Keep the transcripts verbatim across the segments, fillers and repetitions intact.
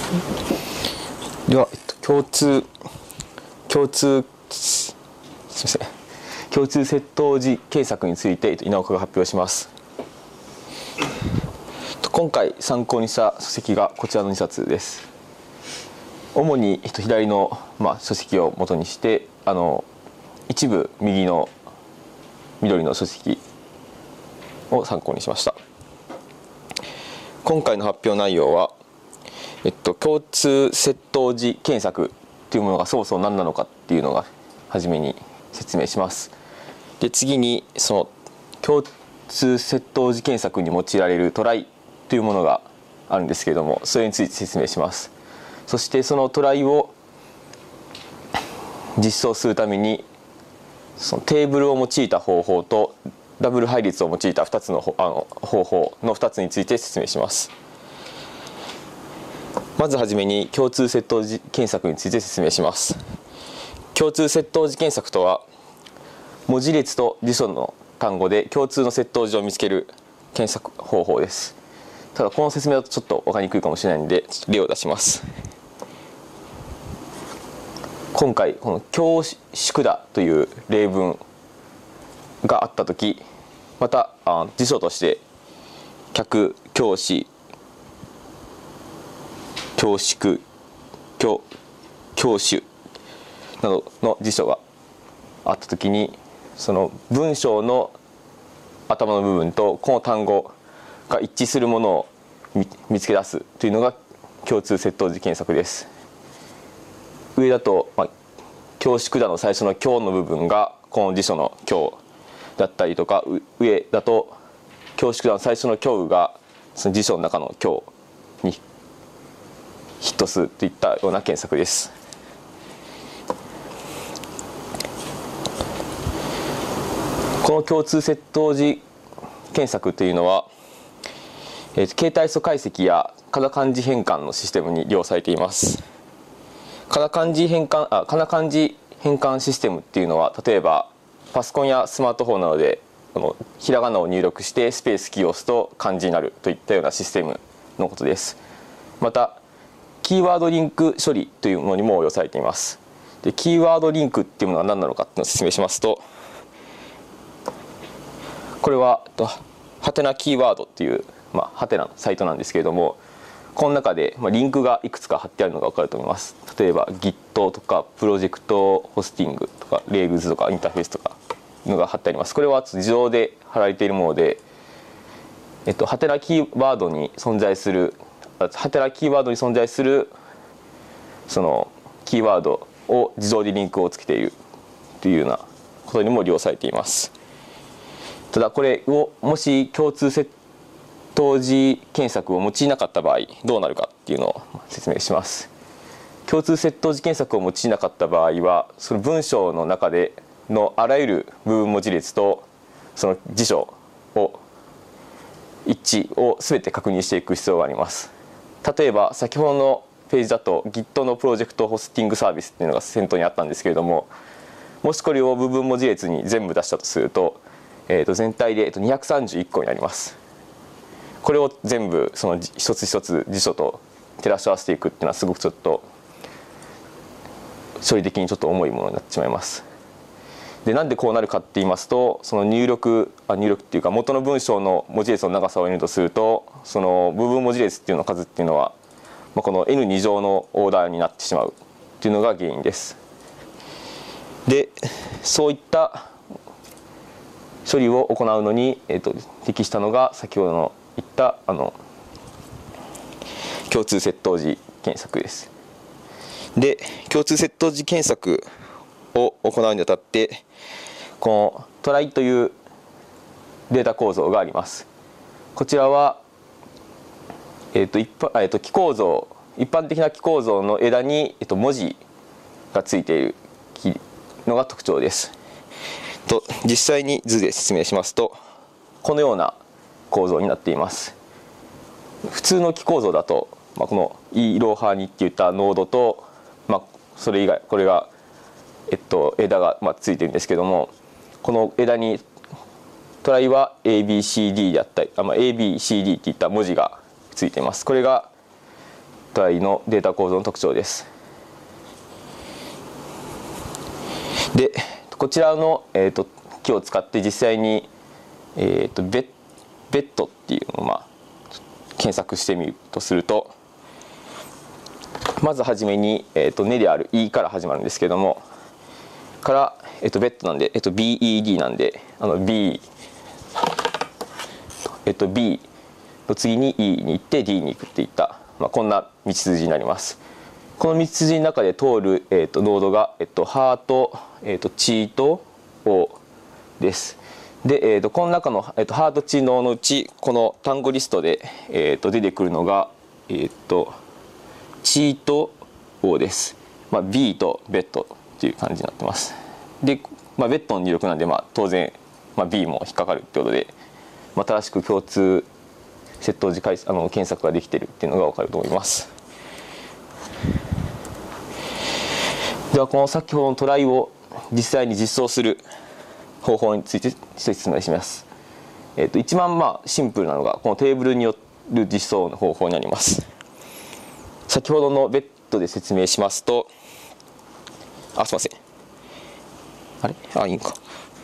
では、えっと、共通共通すみません共通窃盗時検索について、えっと、稲岡が発表します。今回参考にした書籍がこちらのにさつです。主に、えっと、左の、まあ、書籍を元にしてあの一部右の緑の書籍を参考にしました。今回の発表内容は、えっと、共通窃盗時検索というものがそもそも何なのかっていうのが初めに説明します。で次にその共通窃盗時検索に用いられるトライというものがあるんですけれども、それについて説明します。そしてそのトライを実装するためにそのテーブルを用いた方法とダブル配列を用いたふたつのあの方法のふたつについて説明します。まずはじめに共通窃盗時検索について説明します。共通窃盗時検索とは、文字列と辞書の単語で共通の窃盗時を見つける検索方法です。ただこの説明だとちょっと分かりにくいかもしれないので例を出します。今回この恐縮だという例文があったとき、またあ辞書として客、教師、恐縮、恐恐怖などの辞書があったときに、その文章の頭の部分とこの単語が一致するものを見つけ出すというのが共通窃盗時検索です。上だと、まあ、恐縮だの最初の今日の部分がこの辞書の今日だったりとか、上だと恐縮だの最初の今日がその辞書の中の今日にヒットするといったような検索です。この共通窃盗時検索というのは、えー、携帯素解析やカナ漢字変換のシステムに利用されています。カナ漢字変換あカナ漢字変換システムっていうのは、例えばパソコンやスマートフォンなどでこのひらがなを入力してスペースキーを押すと漢字になるといったようなシステムのことです。またキーワードリンク処理というものにも応用されています。でキーワードリンクっていうものは何なのかっていうのを説明しますと、これはハテナキーワードっていう、まあ、ハテナのサイトなんですけれども、この中で、まあ、リンクがいくつか貼ってあるのが分かると思います。例えば Git とかプロジェクトホスティングとか Rails とかインターフェースとかのが貼ってあります。これは自動で貼られているもので、えっと、ハテナキーワードに存在するハテナキーワードに存在するそのキーワードを自動でリンクをつけているというようなことにも利用されています。ただこれをもし共通窃盗時検索を用いなかった場合どうなるかっていうのを説明します。共通窃盗時検索を用いなかった場合は、その文章の中でのあらゆる部分文字列とその辞書を一致を全て確認していく必要があります。例えば先ほどのページだと Git のプロジェクトホスティングサービスっていうのが先頭にあったんですけれども、もしこれを部分文字列に全部出したとすると、えー、と全体でにひゃくさんじゅういっこになります。これを全部その一つ一つ辞書と照らし合わせていくっていうのはすごくちょっと処理的にちょっと重いものになってしまいます。でなんでこうなるかって言いますと、その入力あ入力っていうか元の文章の文字列の長さを入れるとすると、その部分文字列っていうの数っていうのは、まあ、この エヌに 乗のオーダーになってしまうっていうのが原因です。でそういった処理を行うのに、えー、と適したのが先ほどの言ったあの共通窃盗時検索です。で共通窃盗時検索を行うにあたって、このトライというデータ構造があります。こちらは、えー、と一般、えー、と記構造一般的な記構造の枝に、えー、と文字がついているのが特徴です。と実際に図で説明しますと、このような構造になっています。普通の記構造だと、まあ、このイロハニっていったノードと、まあ、それ以外これが、えっと、枝が、まあ、ついてるんですけども、この枝にトライは エービーシーディー であったり、あ、まあ、エービーシーディー っていった文字がついています。これがトライのデータ構造の特徴です。でこちらの、えー、とキーを使って実際に、えー、とベッベッドっていうのを、まあ、検索してみるとすると、まずはじめに、えー、と根である E から始まるんですけども、から、えー、とベッドなんで、えー、と ビーイーディー なんで、あの B、えー、と B の次に E に行って D に行くっていった、まあ、こんな道筋になります。この道筋の中で通る、えー、とノードが、えー、とハート、えー、とチーと O です。で、えー、とこの中の、えー、とハートチーノーのうちこの単語リストで、えー、と出てくるのが、えー、とチーと O です。まあ、B とベッドっていう感じになってます。で、まあ、ベッドの入力なんで、まあ、当然、まあ、B も引っかかるってことで、まあ、正しく共通窃盗時あの検索ができているっていうのが分かると思います。ではこの先ほどのトライを実際に実装する方法について説明します。えー、と一番まあシンプルなのがこのテーブルによる実装の方法になります。先ほどのベッドで説明しますと、あすいませんあれあいいんか、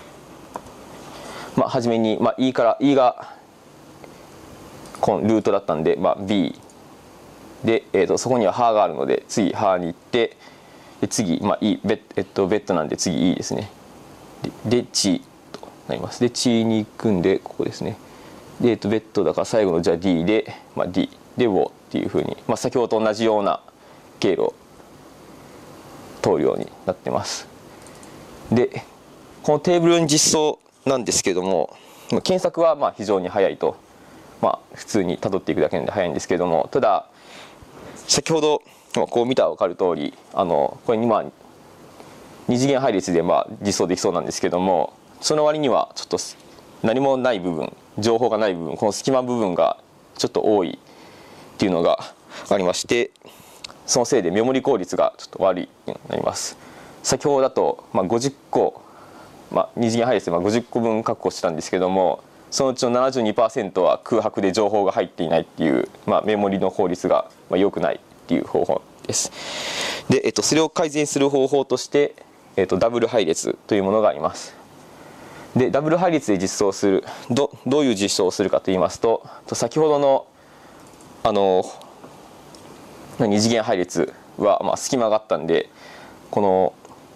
まあ、初めに、まあ、E から E がこのルートだったんで、まあ、B で、えー、とそこにはハがあるので次ハに行って、で次、まあ E ベッ、えっと、ベッドなんで次 E ですね。で、でチとなります。で、チに行くんで、ここですね。で、えっと、ベッドだから最後のじゃあ D で、まあ、D で O っていうふうに、まあ、先ほどと同じような経路を通るようになってます。で、このテーブルに実装なんですけども、検索はまあ非常に早いと、まあ、普通に辿っていくだけなんで早いんですけども、ただ、先ほど、こう見たら分かる通り、あのこれにまあ二次元配列でまあ実装できそうなんですけども、その割にはちょっと何もない部分、情報がない部分、この隙間部分がちょっと多いっていうのがありまして、そのせいでメモリ効率がちょっと悪いになります。先ほどだとまあごじゅっこ、まあ、二次元配列でまあごじゅっこぶん確保したんですけども、そのうちの ななじゅうにパーセント は空白で情報が入っていないっていう、まあ、メモリの効率がまあ良くないっていう方法です。で、えっと、それを改善する方法として、えっと、ダブル配列というものがあります。で、ダブル配列で実装する ど, どういう実装をするかといいますと、先ほどのあの二次元配列はまあ隙間があったんで、この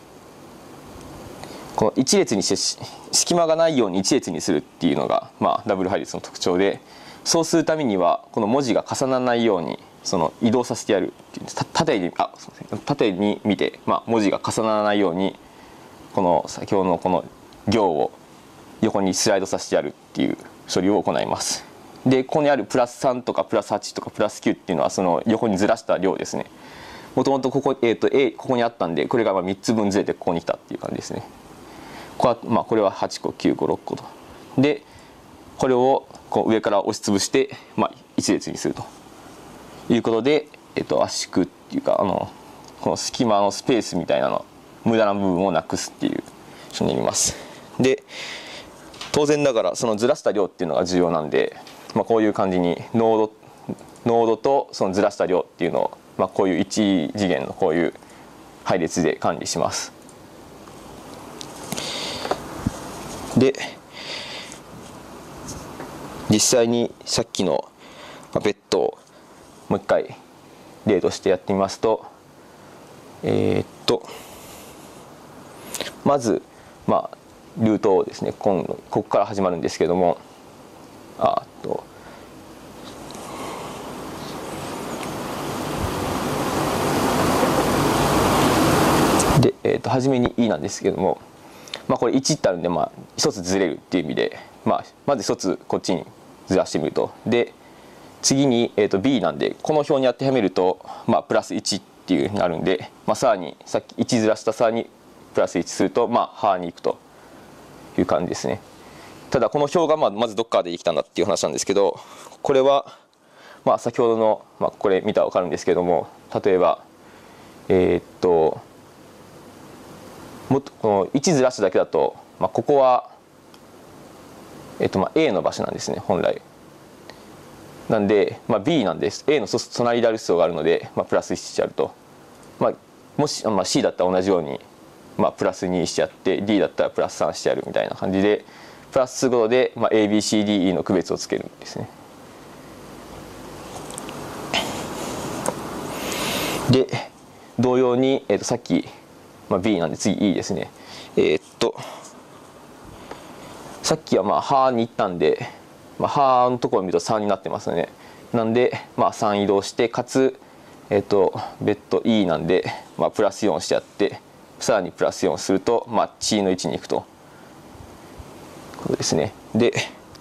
この一列にして隙間がないように一列にするっていうのが、まあ、ダブル配列の特徴で、そうするためにはこの文字が重ならないようにその移動させてやるっていう、縦にあすいません縦に見て、まあ、文字が重ならないようにこの先ほどのこの行を横にスライドさせてやるっていう処理を行います。でここにあるプラスさんとかプラスはちとかプラスきゅうっていうのはその横にずらした量ですね。もともとここ、えーと A ここにあったんで、これがまあみっつぶんずれてここに来たっていう感じですね。これは、まあ、これははちこきゅうころっことで、これをこう上から押しつぶして、まあ、一列にするということで、えっと、圧縮っていうかあのこの隙間のスペースみたいなの無駄な部分をなくすっていう処理になります。で当然ながらそのずらした量っていうのが重要なんで、まあ、こういう感じにノードノードとそのずらした量っていうのを、まあ、こういう一次元のこういう配列で管理します。で実際にさっきのベッドをもう一回例としてやってみますと、えー、っとまずまあルートをですね、今度ここから始まるんですけども、あっとで、えー、っと初めに E なんですけども、まあ、これいちってあるんで、まあ、ひとつずれるっていう意味で、まあ、まずひとつこっちにずらしてみると、で次に、えー、と B なんでこの表に当てはめると、まあ、プラスいちっていうふうになるんで、まあ、さらにさっきいちずらしたさらにプラスいちすると、まあ、はに行くという感じですね。ただこの表がまあまずどっからできたんだっていう話なんですけど、これはまあ先ほどの、まあ、これ見たら分かるんですけども、例えばえー、っともっとこのいちずらしただけだと、まあ、ここは、えっと、まあ A の場所なんですね本来。 なんで、まあ、B なんです。 A の隣である必要があるので、まあ、プラスいちしてあると、まあ、もし、まあ、C だったら同じように、まあ、プラスにしてあって D だったらプラスさんしてあるみたいな感じでプラスすることで、まあ、エービーシーディーイー の区別をつけるんですね。で同様に、えー、とさっき、まあ、B なんで次 E ですね。えー、っとさっきはまあはに行ったんで、まあ、はのところを見るとさんになってますよね。なんで、まあ、さん移動してかつ、えー、っと別途 E なんで、まあ、プラスよんしてあってさらにプラスよんすると、まあ、値の位置に行くとことですね。で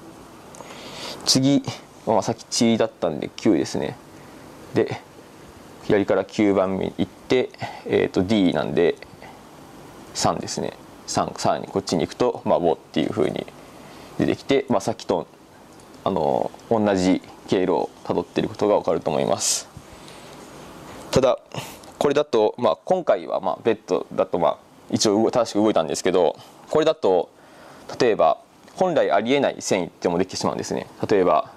次、まあ、さっき値だったんできゅうですね。で左からきゅうばんめに行って、えー、と D なんでさんですね。さんさらにこっちに行くと、まあ、ごっていうふうに出てきて、まあ、さっきとあの同じ経路をたどっていることが分かると思います。ただこれだと、まあ、今回はまあベッドだとまあ一応正しく動いたんですけど、これだと例えば本来ありえない遷移っていうのもできてしまうんですね。例えば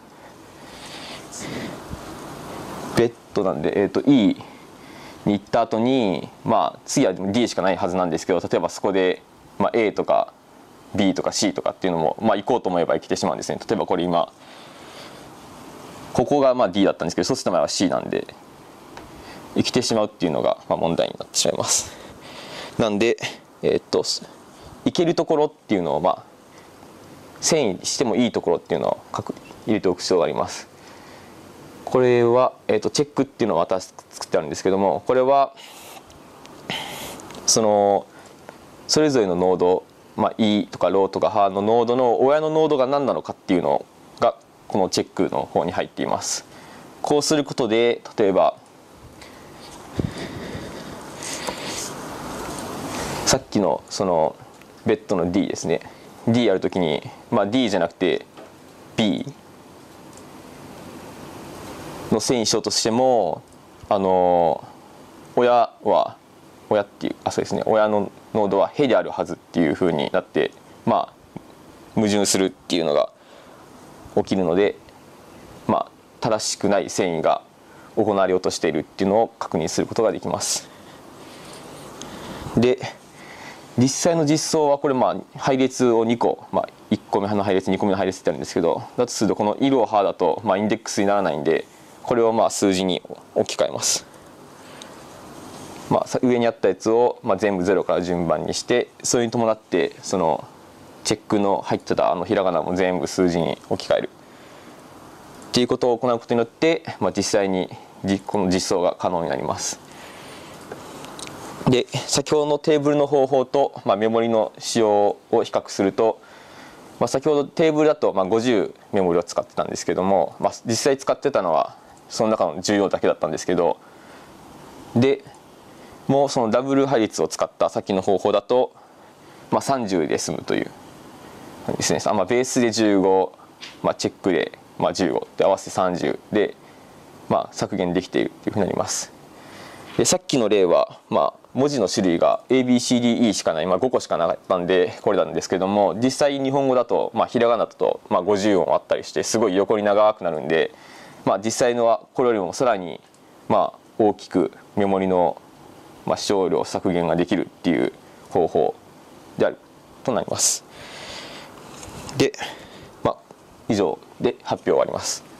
ベッドなんで、えー、と E に行った後に、まあ、次は D しかないはずなんですけど、例えばそこで、まあ、A とか B とか C とかっていうのも、まあ、行こうと思えば行けてしまうんですね。例えばこれ今ここがまあ D だったんですけど、そうした前は C なんで生きてしまうっていうのがまあ問題になってしまいます。なんで、えー、っと行けるところっていうのを、まあ、遷移してもいいところっていうのを入れておく必要があります。これは、えー、とチェックっていうのをまた作ってあるんですけども、これはそのそれぞれのノード、まあ、E とか ロー とか ハ のノードの親のノードが何なのかっていうのがこのチェックの方に入っています。こうすることで例えばさっきのそのベッドの D ですね。 D やるときに、まあ、D じゃなくて Bの遷移しようとしても、あの親は親っていうあそうですね親のノードはへであるはずっていうふうになって、まあ矛盾するっていうのが起きるので、まあ正しくない遷移が行われようとしているっていうのを確認することができます。で実際の実装はこれまあ配列をにこ、まあ、いっこめの配列にこめの配列ってあるんですけど、だとするとこのいろはだとまあインデックスにならないんで、これをまあ数字に置き換えます。まあ、上にあったやつをまあ全部ゼロから順番にして、それに伴ってそのチェックの入ってたあのひらがなも全部数字に置き換えるっていうことを行うことによって、まあ、実際にこの実装が可能になります。で先ほどのテーブルの方法と、まあ、メモリの使用を比較すると、まあ、先ほどテーブルだとまあごじゅうメモリを使ってたんですけども、まあ、実際使ってたのはその中のじゅうよんだけだったんですけど、でもうそのダブル配列を使ったさっきの方法だと、まあ、さんじゅうで済むというですね。まあ、ベースでじゅうご、まあ、チェックでまあじゅうごで合わせてさんじゅうで、まあ、削減できているというふうになります。でさっきの例は、まあ、文字の種類が エービーシーディーイー しかない、まあ、ごこしかなかったんでこれなんですけども、実際日本語だと、まあ、ひらがなだとまあごじゅう音あったりしてすごい横に長くなるんで、まあ、実際のはこれよりもさらにまあ大きくメモリのまあ使用量削減ができるっていう方法であるとなります。で、まあ、以上で発表終わります。